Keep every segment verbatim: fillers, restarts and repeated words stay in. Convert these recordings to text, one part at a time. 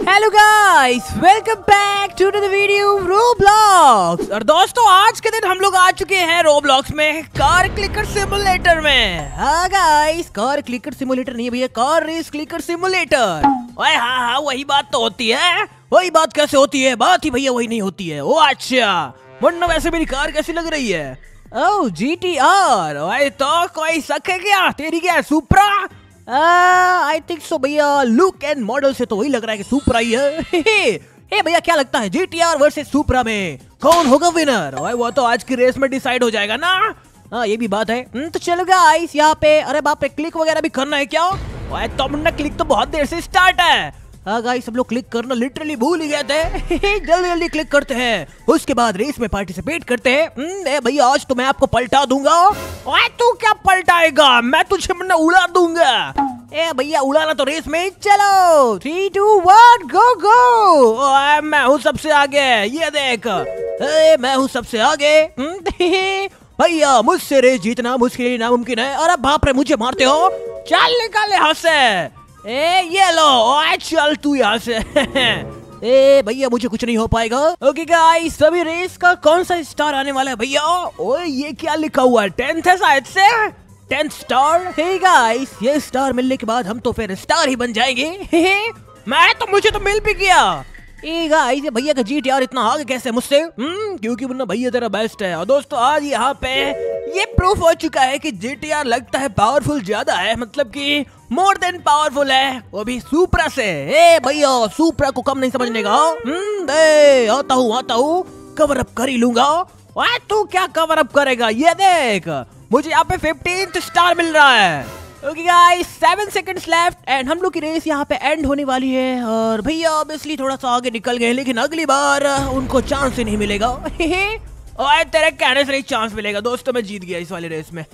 Hello guys, welcome back to the video Roblox. और दोस्तों, आज के दिन हम लोग आ चुके हैं रोब्लॉक्स में कार क्लिकर सिमुलेटर में। हाँ गाइस, कार क्लिकर सिमुलेटर नहीं है भैया, कार रेस क्लिकर सिमुलेटर। ओए हाँ हाँ, वही बात तो होती है। वही बात कैसे होती है? बात ही भैया वही नहीं होती है। ओ अच्छा, वरना वैसे मेरी कार कैसी लग रही है? Oh G T R. ओए तो कोई शक है क्या? तेरी क्या सुप्रा? आई थिंक सो भैया, लुक एंड मॉडल से तो वही लग रहा है कि सुप्रा ही है। हे भैया, क्या लगता है G T R versus Supra में कौन होगा विनर? ओए वो तो आज की रेस में डिसाइड हो जाएगा ना। हाँ ये भी बात है। तो चलो गाइस, यहाँ पे अरे बाप रे, क्लिक वगैरह भी करना है क्या? ओए तो मुन्ना, क्लिक तो बहुत देर से स्टार्ट है। हाँ गाइस, सब लोग क्लिक करना लिटरली भूल ही गए थे। जल्दी जल्दी क्लिक करते हैं, उसके बाद रेस में पार्टिसिपेट करते हैं। भैया आज तो मैं आपको पलटा दूंगा। ओए तू क्या पलटाएगा? मैं तुझे मुन्ना उड़ा दूंगा। ए भैया, उड़ाना तो रेस में। चलो three two one go go. ओए मैं हूँ सबसे आगे, ये देख। ए, मैं हूँ सबसे आगे। भैया मुझसे रेस जीतना मुश्किल ही नामुमकिन है। अरे बाप रे, मुझे मारते हो? चल निकाल यहाँ से। ए ये लो, ओए चल तू यहाँ से। ए भैया, मुझे कुछ नहीं हो पाएगा। ओके गाइस, सभी रेस का कौन सा स्टार आने वाला है भैया? ओए ये क्या लिखा हुआ है? टेंथ है शायद से। Tenth star. हे गाइस, ये स्टार मिलने के बाद हम तो फिर स्टार ही बन जाएंगे। मैं तो मुझे तो मिल भी गया। ए गाइस, भैया का जी टी आर इतना आगे कैसे मुझसे? हम्म क्योंकि मुन्ना भैया तेरा बेस्ट है। और दोस्तों, आज यहाँ पे ये प्रूफ हो चुका है कि जी टी आर लगता है पावरफुल ज्यादा है, मतलब कि मोर देन पावरफुल है, वो भी सुप्रा से। ए भैया, सुप्रा को कम नहीं समझने का। हम्म दे आता हूँ आता हूँ, कवर अप कर ही लूंगा। वाह, तू क्या कवर अप करेगा? ये देख, मुझे यहाँ पे फिफ्टीन्थ स्टार मिल रहा है। Okay guys, seven seconds left and हम लोग की रेस यहाँ पे एंड होने वाली है। और भैया ऑब्वियसली थोड़ा सा आगे निकल गए, लेकिन अगली बार उनको चांस ही नहीं मिलेगा। ओए तेरे कहने से चांस मिलेगा। दोस्तों, मैं जीत गया इस वाली रेस में।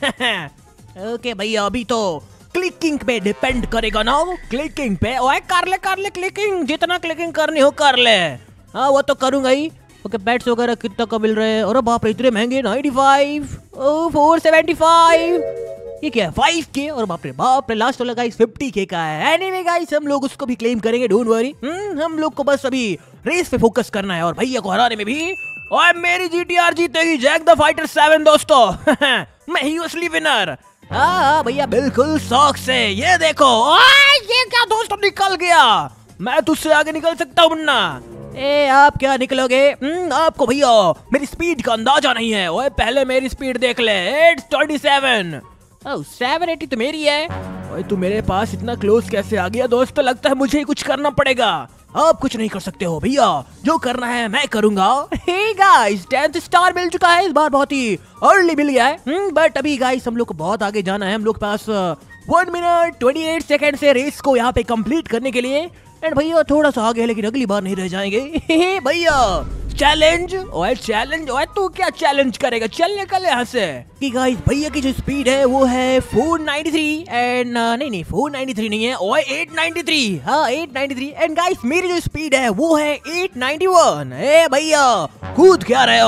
ओके भैया, अभी तो क्लिकिंग पे डिपेंड करेगा ना। क्लिकिंग पे। ओए कर ले कर ले क्लिकिंग, जितना क्लिकिंग करनी हो कर ले। हाँ वो तो करूंगा ही। ओके, बैट्स वगैरह कितना का मिल रहे हैं? और बाप रे, इतने महंगे। Ninety five, four seventy five, ये क्या है? फाइव के। और बाप रे बाप रे, लास्ट वाला गाइस फिफ्टी के का है। एनीवे गाइस, हम लोग उसको भी क्लेम करेंगे, डोंट वरी। हम लोग को बस अभी रेस पे फोकस करना है और भैया को हराने में भी। और मेरी जी टी आर जीतेगी, जैक द फाइटर सेवन दोस्तों। मैं ही असली विनर। हाँ भैया, बिल्कुल शौक से। ये देखो, ये क्या दोस्तों, निकल गया। मैं तुझसे आगे निकल सकता हूँ मुन्ना। ए आप क्या निकलोगे? आपको भैया मेरी स्पीड का अंदाजा नहीं है। ओए पहले मेरी स्पीड देख ले, एट ट्वेंटी सेवन। ओह, सेवन एटी तो मेरी है। ओए तू मेरे पास इतना क्लोज कैसे आ गया? दोस्तों, लगता है मुझे ही कुछ करना पड़ेगा। आप कुछ नहीं कर सकते हो भैया, जो करना है मैं करूंगा। हे गाइस, टेंथ स्टार मिल चुका है। इस बार बहुत ही अर्ली मिल गया है, बट अभी गाइस हम लोग को बहुत आगे जाना है। हम लोग के पास one minute twenty eight second से रेस को यहाँ पे कंप्लीट करने के लिए। एंड भैया थोड़ा सा आगे है, लेकिन अगली बार नहीं रह जाएंगे। भैया चैलेंज। ओए चैलेंज? ओए तू क्या चैलेंज करेगा? चल निकल यहाँ से। कि गाइस, भैया की जो स्पीड है वो है फोर नाइन्टी थ्री एंड नहीं नहीं फोर नाइन्टी थ्री नहीं है, ओए एट नाइन्टी थ्री। हाँ eight ninety three. And guys, मेरी जो स्पीड है वो है एट नाइन्टी वन। ए भैया, कूद क्या रहे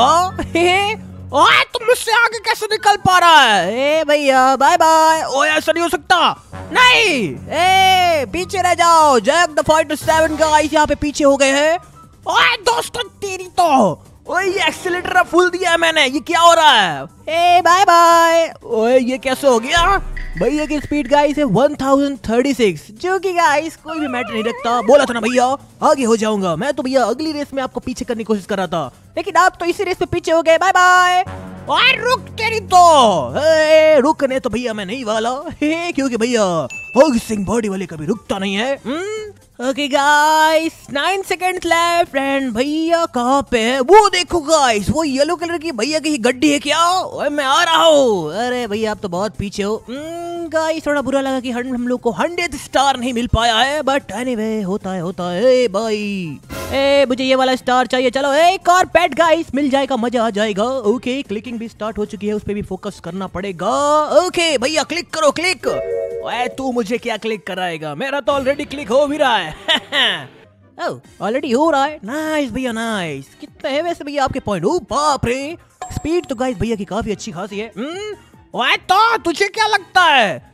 हो? ओए तुम मुझसे आगे कैसे निकल पा रहा है? ए भैया बाय बाय। ओए ऐसा नहीं हो सकता। नहीं, ए पीछे रह जाओ। Jack the fighter seven guys यहाँ पे पीछे हो गए हैं। ओए दोस्तों, तेरी तो ओए ये एक्सीलेटर फुल दिया है मैंने। ये क्या हो रहा है? ए बाय बाय। ओए ये कैसे हो गया? भैया की स्पीड गाइस है वन थाउजेंड थर्टी सिक्स, जो कि गाइस कोई भी मैटर नहीं रखता। बोला था ना भैया आगे हो जाऊंगा मैं। तो भैया अगली रेस में आपको पीछे करने की कोशिश कर रहा था, लेकिन आप तो इसी रेस में पीछे हो गए। Bye bye. और रुक तेरी तो। ए, रुकने तो भैया मैं नहीं वाला, क्योंकि भैया होगी सिंह बॉडी वाले कभी रुकता नहीं है। Okay guys, nine second left and भैया कहाँ पे है? वो देखो गाइस, वो येलो कलर की भैया की गड्डी है क्या? ओए मैं आ रहा हूँ। अरे भैया आप तो बहुत पीछे हो। गाइस थोड़ा बुरा लगा कि हम हम लोग को हंड्रेड स्टार नहीं मिल पाया है, बट एनीवे होता है होता है भाई। ए मुझे ये वाला स्टार चाहिए। चलो एक और पेट गाइस मिल जाएगा, मजा आ जाएगा। ओके, क्लिकिंग भी स्टार्ट हो चुकी है, उस पे भी फोकस करना पड़ेगा। ओके भैया, क्लिक करो क्लिक। ओए तू मुझे क्या क्लिक कराएगा? मेरा तो ऑलरेडी क्लिक हो भी रहा है। ऑलरेडी हो रहा है। नाइस भैया नाइस। कितने है वैसे भैया आपके पॉइंट? ओ बाप रे, स्पीड तो गाइस भैया की काफी अच्छी खासी है। ओए तो तुझे क्या लगता है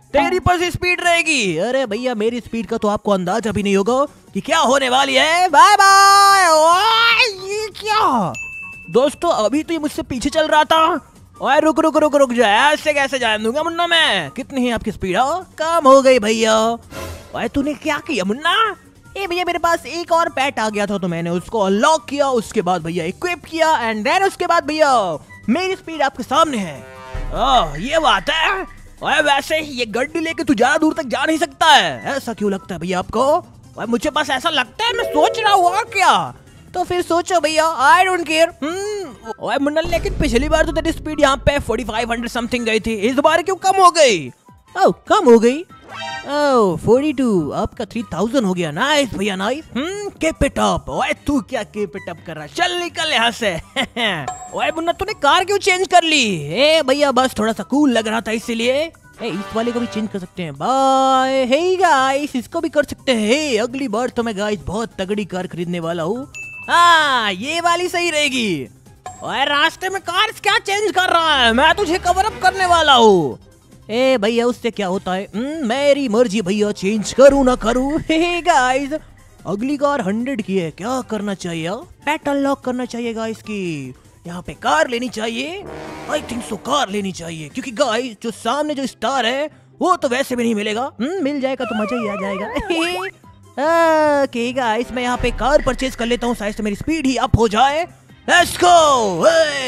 तेरी पर स्पीड रहेगी। अरे भैया मेरी स्पीड का तो आपको अंदाजा भी नहीं होगा कि क्या होने वाली है। Bye bye. ये क्या दोस्तों, अभी तो ये मुझसे पीछे चल रहा था। ओए रुक रुक रुक रुक जा, ऐसे कैसे जाने दूंगा मुन्ना मैं। कितनी है आपकी स्पीड? कम हो गई भैया। ओए तूने क्या किया मुन्ना? ए भैया मेरे पास एक और पेट आ गया था तो मैंने उसको अनलॉक किया, उसके बाद भैया इक्विप किया एंड देन उसके बाद भैया मेरी स्पीड आपके सामने है। ओह ये बात है। ओए वैसे ये गड्डी लेके तू ज्यादा दूर तक जा नहीं सकता है। ऐसा क्यों लगता है भैया आपको? ओए मुझे बस ऐसा लगता है, मैं सोच रहा हूँ और क्या। तो फिर सोचो भैया, आई डोंट केयर। हम्म ओए मुन्ना लेकिन पिछली बार तो तेरी स्पीड यहाँ पे फोर्टी फाइव हंड्रेड समथिंग गई थी, इस बार क्यों कम हो गई? ओह कम हो गई। ओह फोर्टी टू, आपका थ्री थाउजेंड हो गया। नाइस भैया nice. Hmm keep it up. ओए तू क्या कीप इट अप कर रहा है? चल निकल यहाँ से। ओए मुन्ना तूने कार क्यों चेंज कर ली? ए भैया बस थोड़ा सा कूल लग रहा था इसीलिए। ए इस वाले को भी चेंज कर सकते हैं। बाय। हे गाइस इसको भी कर सकते हैं। हे अगली बार तो मैं गाइस बहुत तगड़ी कार खरीदने वाला हूँ। हाँ ये वाली सही रहेगी। ओए रास्ते में कार क्या चेंज कर रहा है? मैं तुझे कवर अप करने वाला हूँ। ए भैया उससे क्या होता है? मेरी मर्जी भैया, चेंज करूँ ना करूँ। हे गाइस अगली कार हंड्रेड की है, क्या करना चाहिए? पेट अनलॉक करना चाहिए गाइस की। यहाँ पे कार लेनी चाहिए। आई थिंक सो कार लेनी चाहिए क्योंकि गाइस जो सामने जो स्टार है वो तो वैसे भी नहीं मिलेगा। हम्म मिल जाएगा तो मजा ही आ जाएगा। ओके गाइस मैं यहाँ पे कार परचेज कर लेता हूँ, शायद से मेरी स्पीड ही अप हो जाए। Let's go.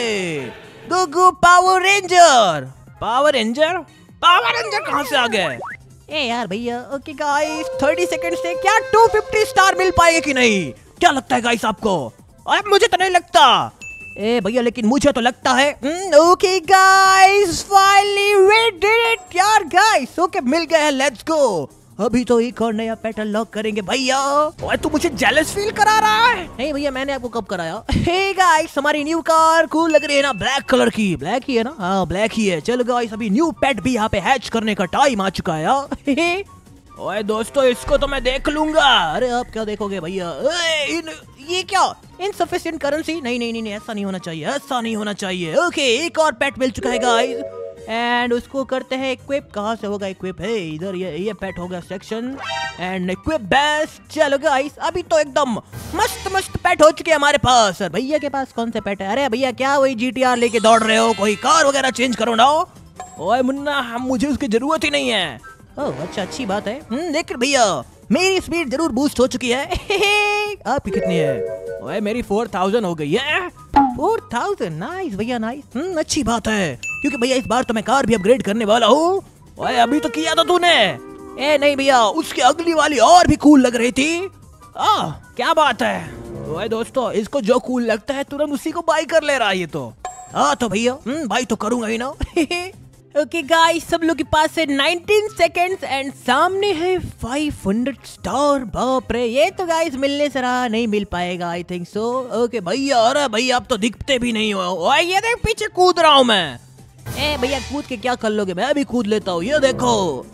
Go go power ranger. Power ranger power ranger कहाँ से आ गए? ए यार भैया ओके गाइस थर्टी सेकंड से क्या टू फिफ्टी स्टार मिल पाएगी कि नहीं? क्या लगता है गाइस आपको? अब मुझे तो नहीं लगता। ए भैया लेकिन मुझे तो लगता है। Okay guys finally we did it यार गाइस। ओके मिल गया है, लेट्स गो। अभी तो एक और नया पेट अनलॉक करेंगे भैया। ओए तू मुझे जेलस फील करा रहा है? नहीं भैया मैंने आपको कब कराया? हे गाइस हमारी न्यू कार कूल लग रही है ना, ब्लैक कलर की। ब्लैक ही है ना? हाँ ब्लैक ही है। चलो गाइस अभी न्यू पेट भी यहाँ पे हैच करने का टाइम आ चुका है। ओए दोस्तों इसको तो मैं देख लूंगा। अरे आप क्या देखोगे भैया? इन ये क्या इनसफिशिएंट करेंसी? नहीं नहीं नहीं ऐसा नहीं होना चाहिए, ऐसा नहीं होना चाहिए। ओके एक और पेट मिल चुका है गाइस एंड उसको करते हैं इक्विप। कहाँ से होगा इक्विप? है इधर, ये ये पेट हो गया सेक्शन एंड इक्विप बेस्ट। चलो गाइस अभी तो एकदम मस्त मस्त पेट हो चुके हैं हमारे पास। भैया के पास कौन से पेट है? अरे भैया क्या वही जीटीआर लेके दौड़ रहे हो? कोई कार वगैरह चेंज करो ना। ओए मुन्ना हम मुझे उसकी जरूरत ही नहीं है। ओह अच्छा अच्छी बात है। हम्म लेकिन भैया मेरी स्पीड जरूर बूस्ट हो चुकी है। आपकी कितनी है? ओए मेरी फोर थाउजेंड हो गई है। फोर थाउजेंड नाइस भैया नाइस। हम्म अच्छी बात है क्योंकि भैया इस बार तो मैं कार भी अपग्रेड करने वाला हूँ। ओए अभी तो किया था तूने। ए नहीं भैया उसकी अगली वाली और भी कूल लग रही थी। आ क्या बात है? ओए दोस्तों इसको जो कूल लगता है तुरंत उसी को बाय कर ले रहा है ये तो। हाँ तो भैया हम्म बाय तो करूंगा ही ना। ओके गाइस सब लोग के पास है नाइनटीन सेकंड्स एंड सामने है फाइव हंड्रेड स्टार। बाप रे ये तो गाइस मिलने से रहा नहीं मिल पाएगा आई थिंक सो। ओके भैया अरे भैया आप तो दिखते भी नहीं हो। ओए ये देख पीछे कूद रहा हूँ मैं। ए भैया कूद के क्या कर लोगे? मैं भी कूद लेता हूँ, ये देखो।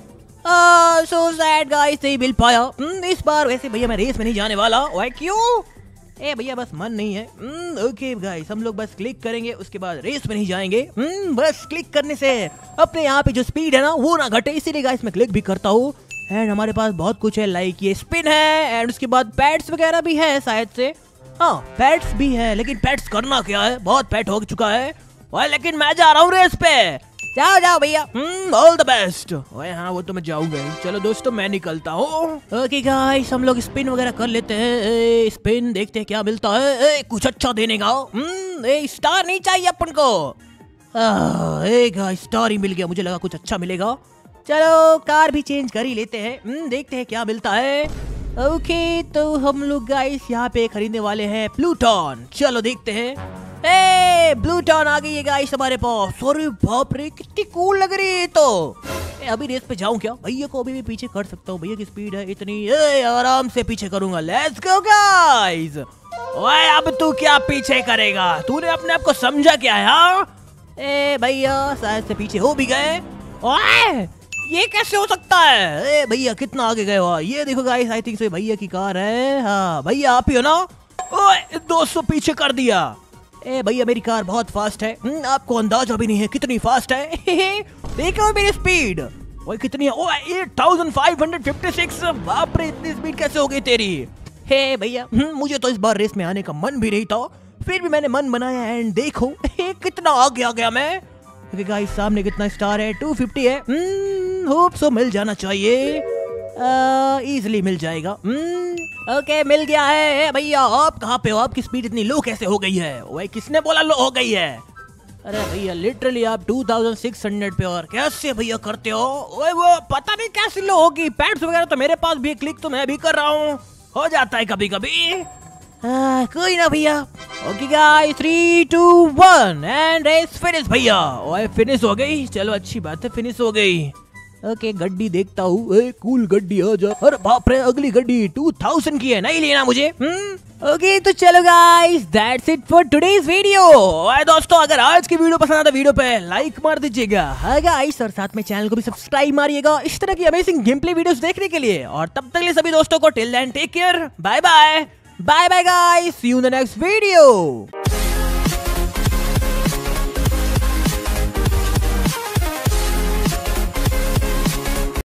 सो सैड गाइस नहीं मिल पाया। इस बार वैसे भैया मैं रेस में नहीं जाने वाला। ओए क्यों? ए भैया बस मन नहीं है। ओके गाइस हम लोग बस क्लिक करेंगे उसके बाद रेस में नहीं जाएंगे। बस क्लिक करने से अपने यहाँ पे जो स्पीड है ना वो ना घटे, इसीलिए गाइस मैं क्लिक भी करता हूँ। एंड हमारे पास बहुत कुछ है, लाइक ये स्पिन है एंड उसके बाद पैड्स वगैरह भी है शायद से। हाँ पैड्स भी है लेकिन पैड्स करना क्या है? बहुत पैट हो चुका है। ओए लेकिन मैं जा रहा हूँ रेस पे। जाओ जाओ भैया। All the best. ओए हाँ वो तो मैं जाऊंगा ही। चलो दोस्तों मैं निकलता हूँ। ओके गाइस हम लोग स्पिन वगैरह कर लेते हैं। स्पिन देखते हैं क्या मिलता है। ए, कुछ अच्छा देने का। ए, स्टार नहीं चाहिए अपन को। ए गाइस स्टार ही मिल गया, मुझे लगा कुछ अच्छा मिलेगा। चलो कार भी चेंज कर ही लेते हैं। देखते हैं क्या मिलता है। ओके तो हम लोग गाइस यहाँ पे खरीदने वाले हैं प्लूटॉन। चलो देखते हैं। ए प्लूटॉन आ गई है गाइस हमारे पास। अरे बाप रे कितनी कूल लग रही है तो। ए, अभी रेस पे जाऊं क्या? भैया को अभी भी पीछे कर सकता हूँ, भैया की स्पीड है इतनी। ए, आराम से पीछे करूंगा। Let's go guys. ओए अब तू क्या पीछे करेगा? तूने अपने आप को समझा क्या है? ए भैया शायद से पीछे हो भी गए। ओए ये कैसे हो सकता है? ए भैया कितना आगे गए हो? ये देखो गाइस आई थिंक सो भैया की कार है। हाँ भैया आप ही हो ना? ओए दो सौ पीछे कर दिया। ए भैया मेरी कार बहुत फास्ट है। आपको अंदाजा भी नहीं है कितनी फास्ट है। देखो मेरी स्पीड। ओए कितनी है? ओ eight thousand five hundred fifty six. बाप रे, इतनी स्पीड कैसे हो गई तेरी? हे भैया, मुझे तो इस बार रेस में आने का मन भी नहीं था, फिर भी मैंने मन बनाया एंड देखो कितना आगे आ गया मैं। ओके गाइस, सामने कितना स्टार है? टू फिफ्टी है। होप सो मिल जाना चाहिए, इजीली मिल जाएगा। ओके मिल गया है। भैया आप कहाँ पे हो? आपकी स्पीड इतनी लो कैसे हो गई है? ओए किसने बोला लो हो गई है? अरे भैया लिटरली आप टू थाउजेंड सिक्स हंड्रेड पे और कैसे भैया करते हो? ओए वो पता नहीं कैसे लो होगी। पैड्स वगैरह तो मेरे पास भी, क्लिक तो मैं भी कर रहा हूँ, हो जाता है कभी कभी। आ, कोई ना भैया। Okay guys, three two one and race finish भैया। ओए फिनिश हो गई, चलो अच्छी बात है, फिनिश हो गई। ओके गड्डी देखता हूँ। ए कूल गड्डी आ जा। अरे बाप रे, अगली गड्डी टू थाउजेंड की है, नहीं लेना मुझे। हम्म ओके तो चलो गाइस, that's it for today's video. ओए दोस्तों, अगर आज की वीडियो पसंद आता वीडियो पे लाइक मार दीजिएगा, हाँ गाइस, और साथ में चैनल को भी सब्सक्राइब मारिएगा इस तरह की अमेजिंग गेम प्ले वीडियोस देखने के लिए। और तब तक के लिए सभी दोस्तों को till then take care, bye bye bye bye guys, see you in the next video.